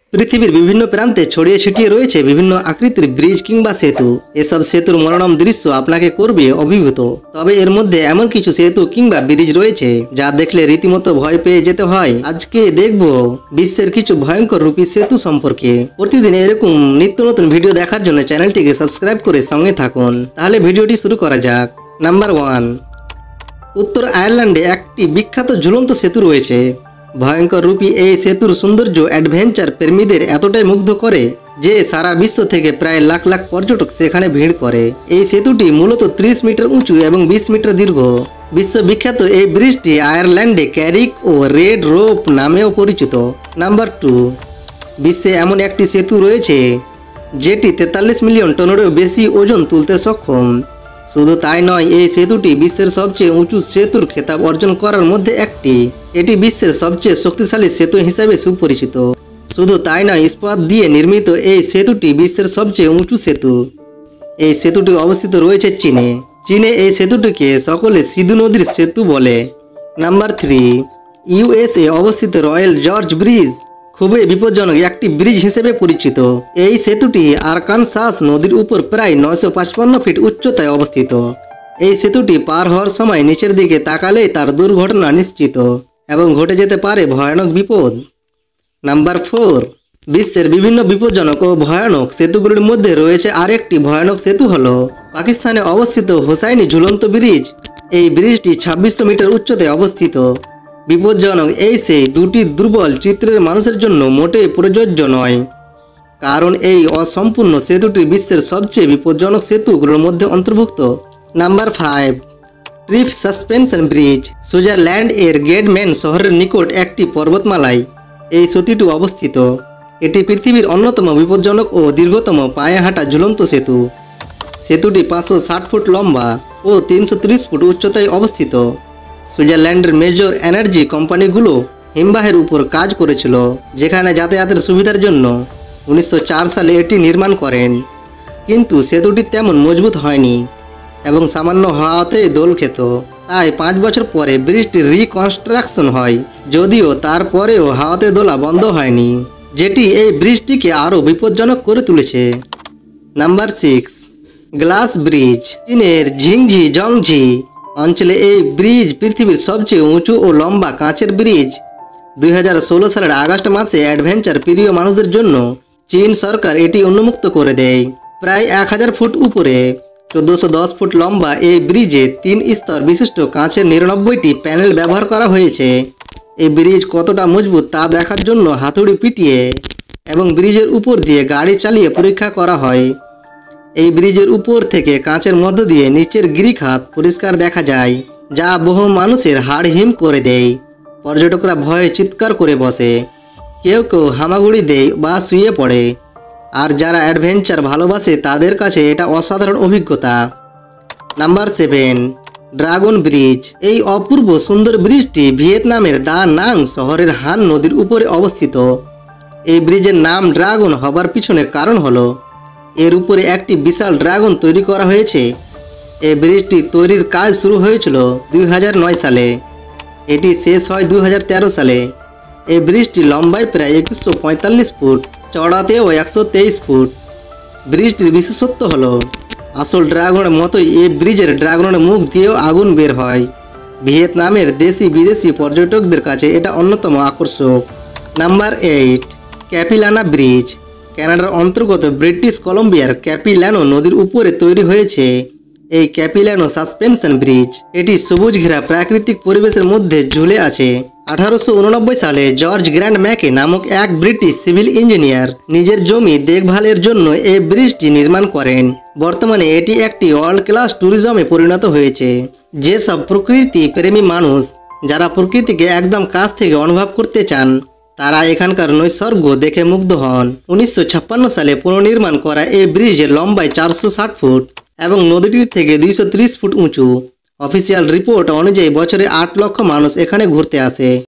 পৃথিবীর বিভিন্ন প্রান্তে ছড়িয়ে ছিটিয়ে রয়েছে বিভিন্ন আকৃতির ব্রিজ কিংবা সেতু। এসব সেতুর মনোরম দৃশ্য আপনাকে করবে অভিভূত। তবে এর মধ্যে এমন কিছু সেতু কিংবা ব্রিজ রয়েছে যা দেখলে রীতিমতো ভয় পেয়ে যেতে হয়। আজকে দেখব বিশ্বের কিছু ভয়ঙ্কর রূপী সেতু সম্পর্কে। প্রতিদিন এরকম নিত্য নতুন ভিডিও দেখার জন্য চ্যানেলটিকে সাবস্ক্রাইব করে সঙ্গে থাকুন। তাহলে ভিডিওটি শুরু করা যাক। নাম্বার 1, উত্তর আয়ারল্যান্ডে একটি বিখ্যাত ঝুলন্ত সেতু রয়েছে। ভয়ঙ্কর রূপী এই সেতুর সৌন্দর্য অ্যাডভেঞ্চার প্রেমীদের এতটাই মুগ্ধ করে যে সারা বিশ্ব থেকে প্রায় লাখ লাখ পর্যটক সেখানে ভিড় করে। এই সেতুটি মূলত 30 মিটার উঁচু এবং 20 মিটার দীর্ঘ। বিশ্ববিখ্যাত এই ব্রিজটি আয়ারল্যান্ডে ক্যারিক ও রেড রোপ নামেও পরিচিত। নাম্বার 2, বিশ্বে এমন একটি সেতু রয়েছে যেটি 43 মিলিয়ন টনেরও বেশি ওজন তুলতে সক্ষম। শুধু তাই নয়, এই সেতুটি বিশ্বের সবচেয়ে উঁচু সেতুর খেতাব অর্জন করার মধ্যে একটি। এটি বিশ্বের সবচেয়ে শক্তিশালী সেতু হিসাবে সুপরিচিত। শুধু তাই নয়, ইস্পাত দিয়ে নির্মিত এই সেতুটি বিশ্বের সবচেয়ে উঁচু সেতু। এই সেতুটি অবস্থিত রয়েছে চীনে। চীনে এই সেতুটিকে সকলে সিধু নদীর সেতু বলে। নাম্বার 3, ইউএসএ অবস্থিত রয়্যাল জর্জ ব্রিজ খুবই বিপজ্জনক একটি ব্রিজ হিসেবে পরিচিত। এই সেতুটি আরকানসাস নদীর উপর প্রায় 955 ফিট উচ্চতায় অবস্থিত। এই সেতুটি পার হওয়ার সময় নিচের দিকে তাকালেই তার দুর্ঘটনা নিশ্চিত এবং ঘটে যেতে পারে ভয়ানক বিপদ। নাম্বার 4, বিশ্বের বিভিন্ন বিপজ্জনক ও ভয়ানক সেতুগুলির মধ্যে রয়েছে আরেকটি ভয়ানক সেতু হলো পাকিস্তানে অবস্থিত হোসাইনি ঝুলন্ত ব্রিজ। এই ব্রিজটি 2600 মিটার উচ্চতায় অবস্থিত। বিপজ্জনক এই সেই দুটি দুর্বল চিত্রের মানুষের জন্য মোটেই প্রযোজ্য নয়, কারণ এই অসম্পূর্ণ সেতুটি বিশ্বের সবচেয়ে বিপজ্জনক সেতুগুলোর মধ্যে অন্তর্ভুক্ত। Number 5, Trift suspension bridge Switzerland এর গেডম্যান শহরের নিকট একটি পর্বতমালায় এই সেতুটি অবস্থিত। এটি পৃথিবীর অন্যতম বিপজ্জনক ও দীর্ঘতম পায়ে হাঁটা ঝুলন্ত সেতু। সেতুটি 560 ফুট লম্বা ও 330 ফুট উচ্চতায় অবস্থিত। সুইজারল্যান্ডের মেজর এনার্জি কোম্পানিগুলো হিমবাহের উপর কাজ করেছিল, যেখানে যাতায়াতের সুবিধার জন্য 1904 সালে এটি নির্মাণ করেন। কিন্তু সেতুটি তেমন মজবুত হয়নি এবং সামান্য হাওয়াতে দোল খেত। তাই 5 বছর পরে ব্রিজটির রিকনস্ট্রাকশন হয়, যদিও তারপরেও হাওয়াতে দোলা বন্ধ হয়নি, যেটি এই ব্রিজটিকে আরও বিপজ্জনক করে তুলেছে। নাম্বার 6, গ্লাস ব্রিজ চীনের ঝিংঝি জংঝি অঞ্চলে এই ব্রিজ পৃথিবীর সবচেয়ে উঁচু ও লম্বা কাঁচের ব্রিজ। 2016 সালের আগস্ট মাসে অ্যাডভেঞ্চার প্রিয় মানুষদের জন্য চীন সরকার এটি উন্মুক্ত করে দেয়। প্রায় 1000 ফুট উপরে 1410 ফুট লম্বা এই ব্রিজে 3 স্তর বিশিষ্ট কাঁচের 99টি প্যানেল ব্যবহার করা হয়েছে। এই ব্রিজ কতটা মজবুত তা দেখার জন্য হাতুড়ি পিটিয়ে এবং ব্রিজের উপর দিয়ে গাড়ি চালিয়ে পরীক্ষা করা হয়। এই ব্রিজের উপর থেকে কাঁচের মধ্য দিয়ে নিচের গিরিখাত পরিষ্কার দেখা যায়, যা বহু মানুষের হাড় হিম করে দেয়। পর্যটকরা ভয়ে চিৎকার করে বসে, কেউ কেউ হামাগুড়ি দেয় বা শুয়ে পড়ে, আর যারা অ্যাডভেঞ্চার ভালোবাসে তাদের কাছে এটা অসাধারণ অভিজ্ঞতা। নাম্বার 7, ড্রাগন ব্রিজ এই অপূর্ব সুন্দর ব্রিজটি ভিয়েতনামের দা নাং শহরের হান নদীর উপরে অবস্থিত। এই ব্রিজের নাম ড্রাগন হবার পিছনে কারণ হলো এর উপরে একটি বিশাল ড্রাগন তৈরি করা হয়েছে। এই ব্রিজটি তৈরির কাজ শুরু হয়েছিল 2009 সালে। এটি শেষ হয় 2013 সালে। এই ব্রিজটি লম্বায় প্রায় 2145 ফুট, চড়াতেও 123 ফুট। ব্রিজটির বিশেষত্ব হলো আসল ড্রাগনের মতোই এই ব্রিজের ড্রাগনের মুখ দিয়েও আগুন বের হয়। ভিয়েতনামের দেশি বিদেশি পর্যটকদের কাছে এটা অন্যতম আকর্ষক। নাম্বার 8, ক্যাপিলানা ব্রিজ কানাডার অন্তর্গত ব্রিটিশ কলম্বিয়ার ক্যাপিলানো নদীর উপরে তৈরি হয়েছে এই ক্যাপিলানো সাসপেনশন ব্রিজ। এটি সবুজ ঘেরা প্রাকৃতিক পরিবেশের মধ্যে ঝুলে আছে। 1889 সালে জর্জ গ্র্যান্ড ম্যাকে নামক এক ব্রিটিশ সিভিল ইঞ্জিনিয়ার নিজের জমি দেখভালের জন্য এই ব্রিজটি নির্মাণ করেন। বর্তমানে এটি একটি ওয়ার্ল্ড ক্লাস ট্যুরিজমে পরিণত হয়েছে। যেসব প্রকৃতি প্রেমী মানুষ যারা প্রকৃতিকে একদম কাছ থেকে অনুভব করতে চান, তারা এখানকার নৈসর্গ দেখে মুগ্ধ হন। 1956 সালে পুনর্নির্মাণ করা এই ব্রিজের লম্বায় 460 ফুট এবং নদীটির থেকে 230 ফুট উঁচু। অফিসিয়াল রিপোর্ট অনুযায়ী বছরে 8 লক্ষ মানুষ এখানে ঘুরতে আসে।